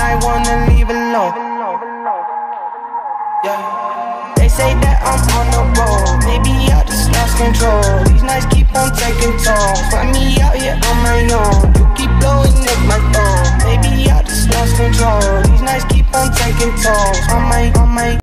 might wanna leave alone. Yeah. They say that I'm on the road, maybe I just lost control. These nights keep on taking tolls, find me out here on my own. You keep blowing up my phone, maybe I just lost control. These nights keep on taking tolls on my